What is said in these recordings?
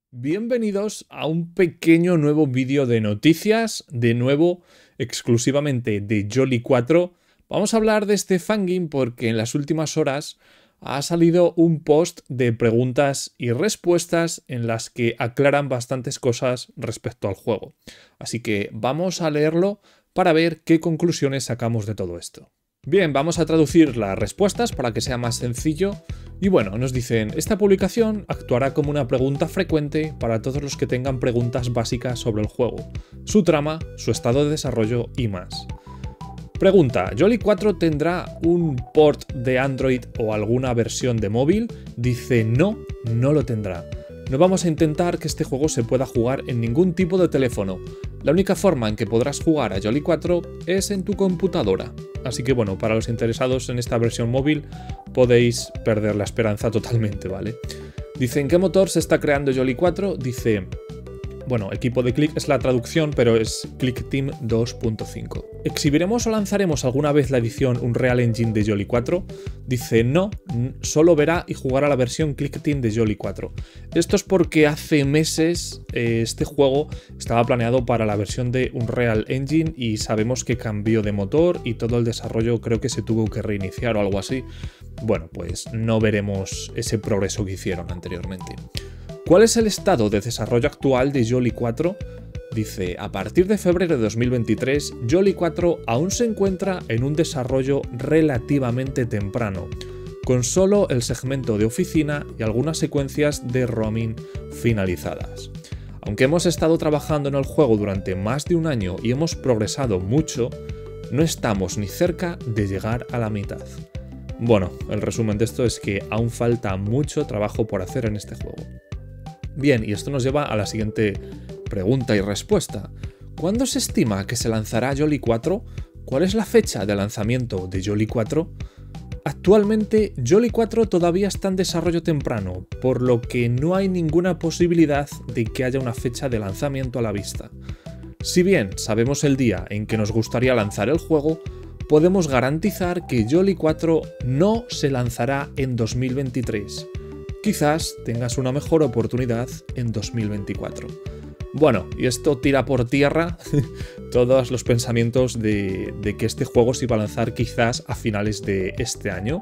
Bienvenidos a un pequeño nuevo vídeo de noticias, de nuevo exclusivamente de Jolly 4. Vamos a hablar de este fangame porque en las últimas horas ha salido un post de preguntas y respuestas en las que aclaran bastantes cosas respecto al juego. Así que vamos a leerlo para ver qué conclusiones sacamos de todo esto. Bien, vamos a traducir las respuestas para que sea más sencillo. Y bueno, nos dicen, esta publicación actuará como una pregunta frecuente para todos los que tengan preguntas básicas sobre el juego, su trama, su estado de desarrollo y más. Pregunta, ¿Jolly 4 tendrá un port de Android o alguna versión de móvil? Dice, no, no lo tendrá. No vamos a intentar que este juego se pueda jugar en ningún tipo de teléfono. La única forma en que podrás jugar a Jolly 4 es en tu computadora. Así que bueno, para los interesados en esta versión móvil podéis perder la esperanza totalmente, ¿vale? Dice, ¿en qué motor se está creando Jolly 4? Dice, bueno, equipo de Click es la traducción, pero es Click Team 2.5. ¿Exhibiremos o lanzaremos alguna vez la edición Unreal Engine de Jolly 4? Dice, no, solo verá y jugará la versión Click Team de Jolly 4. Esto es porque hace meses este juego estaba planeado para la versión de Unreal Engine y sabemos que cambió de motor y todo el desarrollo creo que se tuvo que reiniciar o algo así. Bueno, pues no veremos ese progreso que hicieron anteriormente. ¿Cuál es el estado de desarrollo actual de Jolly 4? Dice, a partir de febrero de 2023, Jolly 4 aún se encuentra en un desarrollo relativamente temprano, con solo el segmento de oficina y algunas secuencias de roaming finalizadas. Aunque hemos estado trabajando en el juego durante más de un año y hemos progresado mucho, no estamos ni cerca de llegar a la mitad. Bueno, el resumen de esto es que aún falta mucho trabajo por hacer en este juego. Bien, y esto nos lleva a la siguiente pregunta y respuesta. ¿Cuándo se estima que se lanzará Jolly 4? ¿Cuál es la fecha de lanzamiento de Jolly 4? Actualmente, Jolly 4 todavía está en desarrollo temprano, por lo que no hay ninguna posibilidad de que haya una fecha de lanzamiento a la vista. Si bien sabemos el día en que nos gustaría lanzar el juego, podemos garantizar que Jolly 4 no se lanzará en 2023. Quizás tengas una mejor oportunidad en 2024. Bueno, y esto tira por tierra todos los pensamientos de que este juego se iba a lanzar quizás a finales de este año.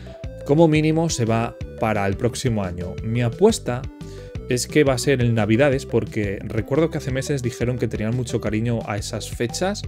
Como mínimo se va para el próximo año. Mi apuesta es que va a ser en Navidades porque recuerdo que hace meses dijeron que tenían mucho cariño a esas fechas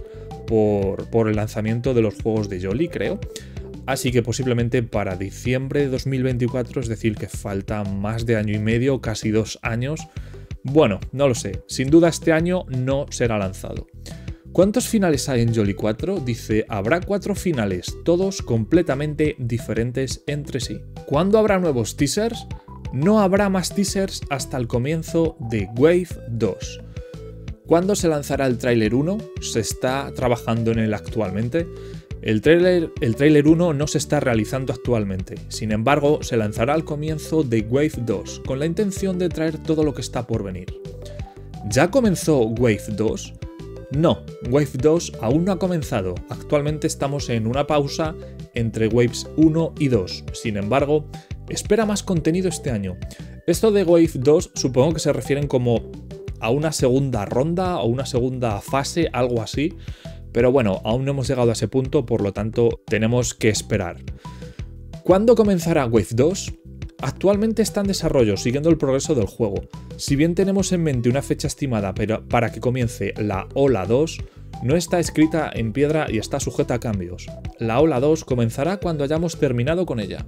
por el lanzamiento de los juegos de Jolly, creo. Así que posiblemente para diciembre de 2024, es decir, que falta más de año y medio, casi 2 años. Bueno, no lo sé. Sin duda este año no será lanzado. ¿Cuántos finales hay en Jolly 4? Dice, habrá 4 finales, todos completamente diferentes entre sí. ¿Cuándo habrá nuevos teasers? No habrá más teasers hasta el comienzo de Wave 2. ¿Cuándo se lanzará el tráiler 1? Se está trabajando en él actualmente. El tráiler 1 no se está realizando actualmente, sin embargo se lanzará al comienzo de Wave 2, con la intención de traer todo lo que está por venir. ¿Ya comenzó Wave 2? No, Wave 2 aún no ha comenzado, actualmente estamos en una pausa entre Waves 1 y 2, sin embargo, espera más contenido este año. Esto de Wave 2 supongo que se refieren como a una segunda ronda o una segunda fase, algo así. Pero bueno, aún no hemos llegado a ese punto, por lo tanto tenemos que esperar. ¿Cuándo comenzará Wave 2? Actualmente está en desarrollo, siguiendo el progreso del juego. Si bien tenemos en mente una fecha estimada para que comience la Ola 2, no está escrita en piedra y está sujeta a cambios. La Ola 2 comenzará cuando hayamos terminado con ella.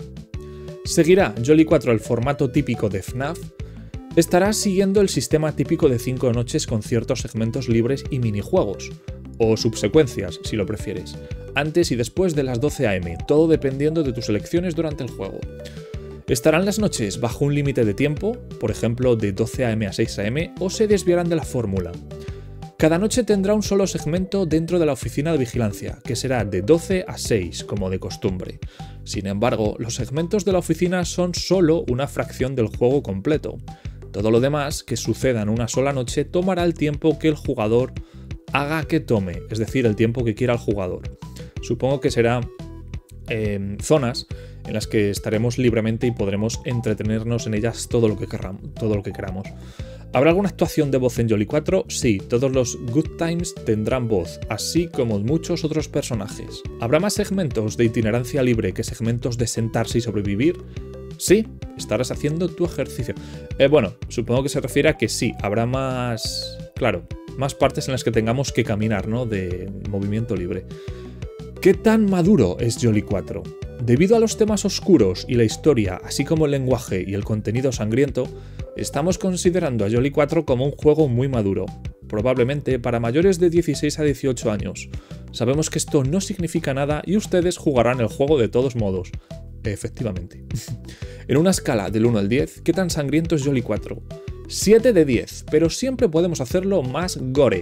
¿Seguirá Jolly 4 el formato típico de FNAF? Estará siguiendo el sistema típico de 5 noches con ciertos segmentos libres y minijuegos. O subsecuencias, si lo prefieres, antes y después de las 12 am, todo dependiendo de tus elecciones durante el juego. ¿Estarán las noches bajo un límite de tiempo, por ejemplo de 12 am a 6 am, o se desviarán de la fórmula? Cada noche tendrá un solo segmento dentro de la oficina de vigilancia, que será de 12 a 6, como de costumbre. Sin embargo, los segmentos de la oficina son solo una fracción del juego completo. Todo lo demás que suceda en una sola noche tomará el tiempo que el jugador haga que tome, es decir, el tiempo que quiera el jugador. Supongo que será zonas en las que estaremos libremente y podremos entretenernos en ellas todo lo que queramos. ¿Habrá alguna actuación de voz en Jolly 4? Sí, todos los Good Times tendrán voz, así como muchos otros personajes. ¿Habrá más segmentos de itinerancia libre que segmentos de sentarse y sobrevivir? Sí, estarás haciendo tu ejercicio. Bueno, supongo que se refiere a que sí, habrá más... Claro, más partes en las que tengamos que caminar, ¿no? De movimiento libre. ¿Qué tan maduro es Jolly 4? Debido a los temas oscuros y la historia, así como el lenguaje y el contenido sangriento, estamos considerando a Jolly 4 como un juego muy maduro, probablemente para mayores de 16 a 18 años. Sabemos que esto no significa nada y ustedes jugarán el juego de todos modos. Efectivamente. En una escala del 1 al 10, ¿qué tan sangriento es Jolly 4? 7 de 10, pero siempre podemos hacerlo más gore.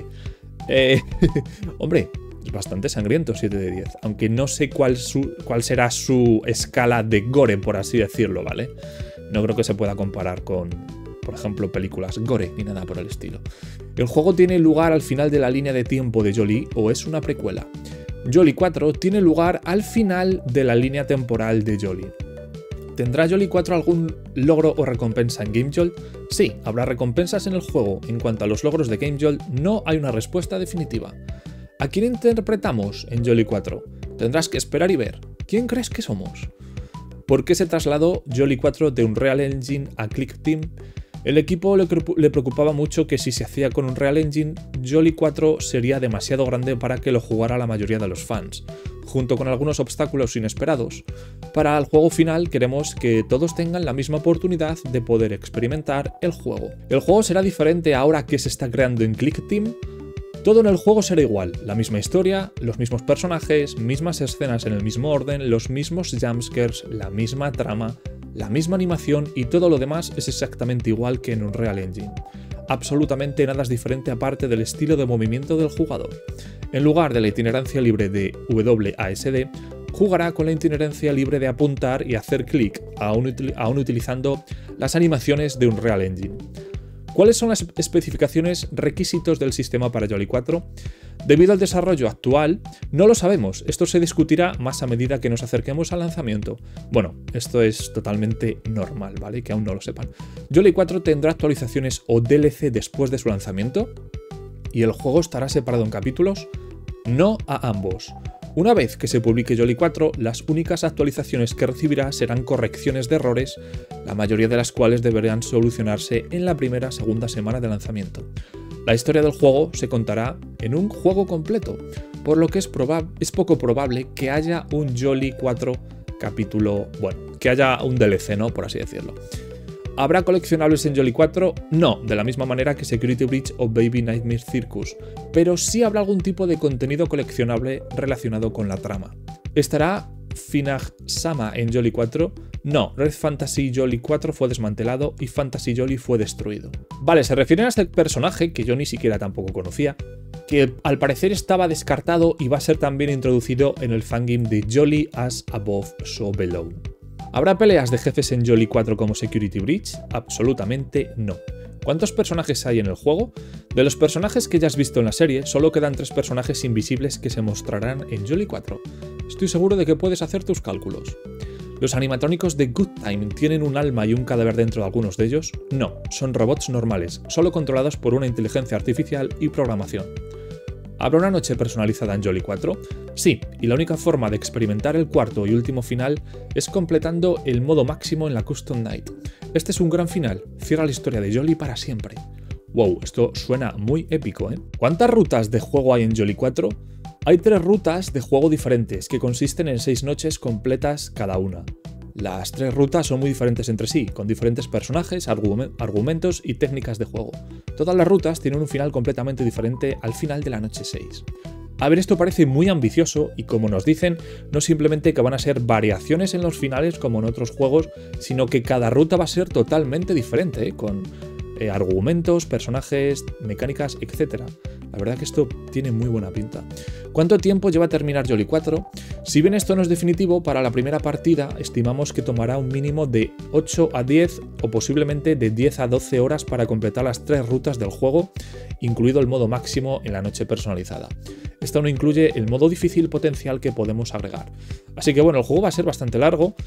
Hombre, es bastante sangriento 7 de 10, aunque no sé cuál será su escala de gore, por así decirlo, ¿vale? No creo que se pueda comparar con, por ejemplo, películas gore ni nada por el estilo. ¿El juego tiene lugar al final de la línea de tiempo de Jolly o es una precuela? Jolly 4 tiene lugar al final de la línea temporal de Jolly. ¿Tendrá Jolly 4 algún logro o recompensa en Game Jolt? Sí, habrá recompensas en el juego. En cuanto a los logros de Game Jolt, no hay una respuesta definitiva. ¿A quién interpretamos en Jolly 4? Tendrás que esperar y ver. ¿Quién crees que somos? ¿Por qué se trasladó Jolly 4 de Unreal Engine a Click Team? El equipo le preocupaba mucho que si se hacía con Unreal Engine, Jolly 4 sería demasiado grande para que lo jugara la mayoría de los fans, junto con algunos obstáculos inesperados. Para el juego final queremos que todos tengan la misma oportunidad de poder experimentar el juego. ¿El juego será diferente ahora que se está creando en Click Team? Todo en el juego será igual, la misma historia, los mismos personajes, mismas escenas en el mismo orden, los mismos jumpscares, la misma trama, la misma animación y todo lo demás es exactamente igual que en Unreal Engine. Absolutamente nada es diferente aparte del estilo de movimiento del jugador. En lugar de la itinerancia libre de WASD, jugará con la itinerancia libre de apuntar y hacer clic, aún utilizando las animaciones de Unreal Engine. ¿Cuáles son las especificaciones requisitos del sistema para Jolly 4? Debido al desarrollo actual, no lo sabemos. Esto se discutirá más a medida que nos acerquemos al lanzamiento. Bueno, esto es totalmente normal, ¿vale? Que aún no lo sepan. Jolly 4 tendrá actualizaciones o DLC después de su lanzamiento. ¿Y el juego estará separado en capítulos? No a ambos. Una vez que se publique Jolly 4, las únicas actualizaciones que recibirá serán correcciones de errores, la mayoría de las cuales deberán solucionarse en la segunda semana de lanzamiento. La historia del juego se contará en un juego completo, por lo que es poco probable que haya un Jolly 4 capítulo, bueno, que haya un DLC, ¿no? Por así decirlo. ¿Habrá coleccionables en Jolly 4? No, de la misma manera que Security Breach o Baby Nightmare Circus, pero sí habrá algún tipo de contenido coleccionable relacionado con la trama. ¿Estará Finag-sama en Jolly 4? No, Red Fantasy Jolly 4 fue desmantelado y Fantasy Jolly fue destruido. Vale, se refieren a este personaje que yo ni siquiera tampoco conocía, que al parecer estaba descartado y va a ser también introducido en el fangame de Jolly as Above, So Below. ¿Habrá peleas de jefes en Jolly 4 como Security Breach? Absolutamente no. ¿Cuántos personajes hay en el juego? De los personajes que ya has visto en la serie, solo quedan 3 personajes invisibles que se mostrarán en Jolly 4. Estoy seguro de que puedes hacer tus cálculos. ¿Los animatrónicos de Good Time tienen un alma y un cadáver dentro de algunos de ellos? No, son robots normales, solo controlados por una inteligencia artificial y programación. ¿Habrá una noche personalizada en Jolly 4? Sí, y la única forma de experimentar el cuarto y último final es completando el modo máximo en la Custom Night. Este es un gran final, cierra la historia de Jolly para siempre. Wow, esto suena muy épico, ¿eh? ¿Cuántas rutas de juego hay en Jolly 4? Hay 3 rutas de juego diferentes que consisten en 6 noches completas cada una. Las 3 rutas son muy diferentes entre sí, con diferentes personajes, argumentos y técnicas de juego. Todas las rutas tienen un final completamente diferente al final de la noche 6. A ver, esto parece muy ambicioso y como nos dicen, no simplemente que van a ser variaciones en los finales como en otros juegos, sino que cada ruta va a ser totalmente diferente, con argumentos, personajes, mecánicas, etc. La verdad que esto tiene muy buena pinta. ¿Cuánto tiempo lleva a terminar Jolly 4? Si bien esto no es definitivo, para la primera partida estimamos que tomará un mínimo de 8 a 10 o posiblemente de 10 a 12 horas para completar las 3 rutas del juego, incluido el modo máximo en la noche personalizada. Esto no incluye el modo difícil potencial que podemos agregar. Así que bueno, el juego va a ser bastante largo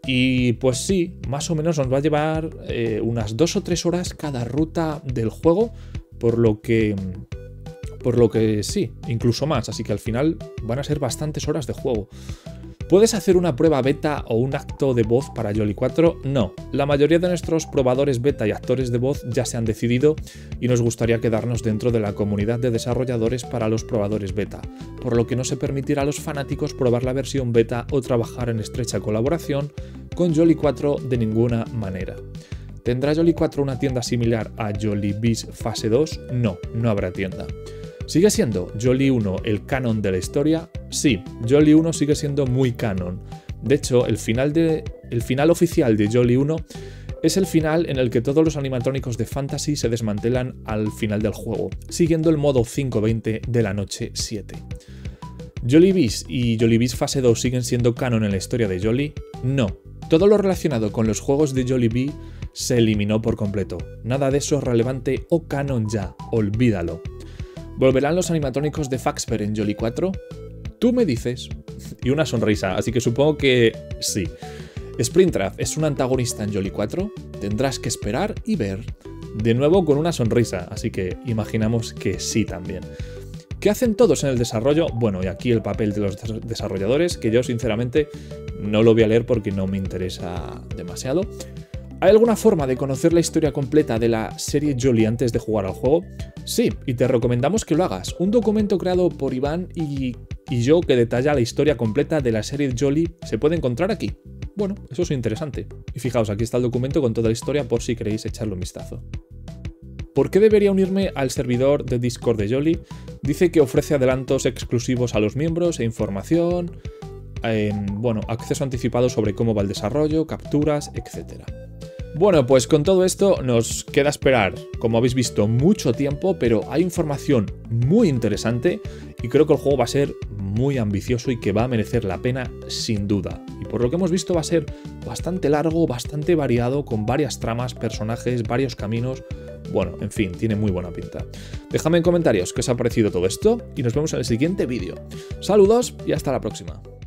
Y pues sí, más o menos nos va a llevar unas 2 o 3 horas cada ruta del juego, por lo que sí, incluso más, así que al final van a ser bastantes horas de juego. ¿Puedes hacer una prueba beta o un acto de voz para Jolly 4? No, la mayoría de nuestros probadores beta y actores de voz ya se han decidido y nos gustaría quedarnos dentro de la comunidad de desarrolladores para los probadores beta, por lo que no se permitirá a los fanáticos probar la versión beta o trabajar en estrecha colaboración con Jolly 4 de ninguna manera. ¿Tendrá Jolly 4 una tienda similar a Jollibee Fase 2? No, no habrá tienda. ¿Sigue siendo Jolly 1 el canon de la historia? Sí, Jolly 1 sigue siendo muy canon. De hecho, el final oficial de Jolly 1 es el final en el que todos los animatrónicos de Fantasy se desmantelan al final del juego, siguiendo el modo 5:20 de la noche 7. ¿Jollibee y Jollibee Fase 2 siguen siendo canon en la historia de Jolly? No. Todo lo relacionado con los juegos de Jollibee se eliminó por completo. Nada de eso es relevante o canon ya, olvídalo. ¿Volverán los animatrónicos de Faxper en Jolly 4? Tú me dices. Y una sonrisa, así que supongo que sí. ¿Springtrap es un antagonista en Jolly 4? Tendrás que esperar y ver. De nuevo con una sonrisa, así que imaginamos que sí también. ¿Qué hacen todos en el desarrollo? Bueno, y aquí el papel de los desarrolladores, que yo sinceramente no lo voy a leer porque no me interesa demasiado. ¿Hay alguna forma de conocer la historia completa de la serie Jolly antes de jugar al juego? Sí, y te recomendamos que lo hagas. Un documento creado por Iván y yo que detalla la historia completa de la serie Jolly se puede encontrar aquí. Bueno, eso es interesante. Y fijaos, aquí está el documento con toda la historia por si queréis echarle un vistazo. ¿Por qué debería unirme al servidor de Discord de Jolly? Dice que ofrece adelantos exclusivos a los miembros e información, acceso anticipado sobre cómo va el desarrollo, capturas, etc. Bueno, pues con todo esto nos queda esperar, como habéis visto, mucho tiempo, pero hay información muy interesante y creo que el juego va a ser muy ambicioso y que va a merecer la pena sin duda. Y por lo que hemos visto va a ser bastante largo, bastante variado, con varias tramas, personajes, varios caminos. Bueno, en fin, tiene muy buena pinta. Dejadme en comentarios qué os ha parecido todo esto y nos vemos en el siguiente vídeo. Saludos y hasta la próxima.